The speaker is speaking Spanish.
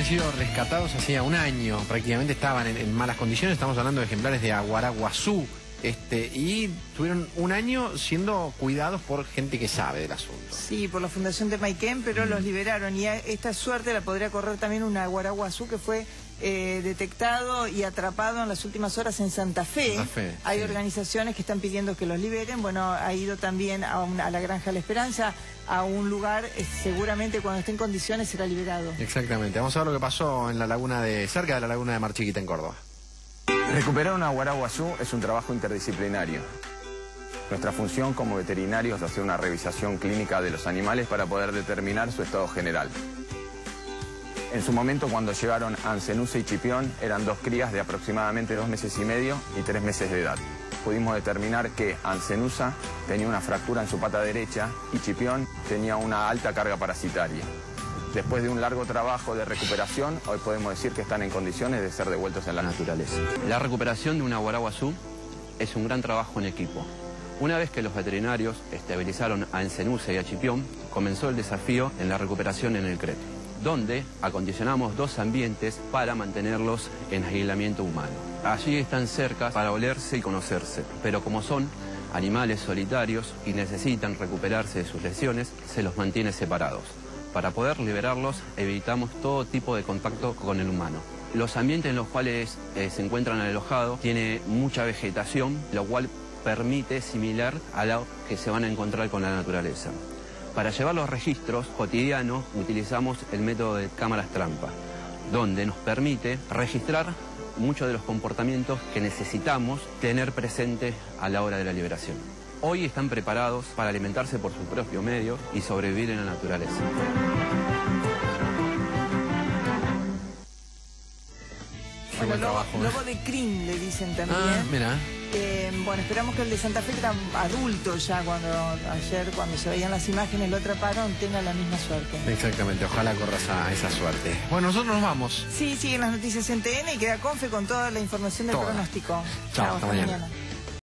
sido rescatados hacía un año, prácticamente estaban en malas condiciones. Estamos hablando de ejemplares de aguaraguazú, y tuvieron un año siendo cuidados por gente que sabe del asunto. Sí, por la Fundación de Maiquén, pero los liberaron. Y esta suerte la podría correr también un aguaraguazú que fue detectado y atrapado en las últimas horas en Santa Fe. Hay organizaciones que están pidiendo que los liberen. Bueno, ha ido también a la Granja La Esperanza, a un lugar, seguramente cuando esté en condiciones será liberado. Exactamente. Vamos a ver lo que pasó en la laguna cerca de la laguna de Mar Chiquita, en Córdoba. Recuperar un aguaraguazú es un trabajo interdisciplinario. Nuestra función como veterinarios es hacer una revisación clínica de los animales para poder determinar su estado general. En su momento, cuando llegaron Ancenusa y Chipión, eran dos crías de aproximadamente 2 meses y medio y 3 meses de edad. Pudimos determinar que Ancenusa tenía una fractura en su pata derecha y Chipión tenía una alta carga parasitaria. Después de un largo trabajo de recuperación, hoy podemos decir que están en condiciones de ser devueltos en la naturaleza. La recuperación de un aguaraguazú es un gran trabajo en equipo. Una vez que los veterinarios estabilizaron a Ancenusa y a Chipión, comenzó el desafío en la recuperación en el CRET, donde acondicionamos 2 ambientes para mantenerlos en aislamiento humano. Allí están cerca para olerse y conocerse, pero como son animales solitarios y necesitan recuperarse de sus lesiones, se los mantiene separados. Para poder liberarlos, evitamos todo tipo de contacto con el humano. Los ambientes en los cuales se encuentran alojados tienen mucha vegetación, lo cual permite similar a lo que se van a encontrar con la naturaleza. Para llevar los registros cotidianos utilizamos el método de cámaras trampa, donde nos permite registrar muchos de los comportamientos que necesitamos tener presentes a la hora de la liberación. Hoy están preparados para alimentarse por su propio medio y sobrevivir en la naturaleza. Bueno, lobo de crin le dicen también. Ah, mira. Bueno, esperamos que el de Santa Fe, que era adulto ya ayer cuando se veían las imágenes, lo atraparon, tenga la misma suerte. Exactamente, ojalá corras a esa suerte. Bueno, nosotros nos vamos. Sí, siguen las noticias en TN y queda Confe con toda la información del pronóstico. Chao, hasta mañana.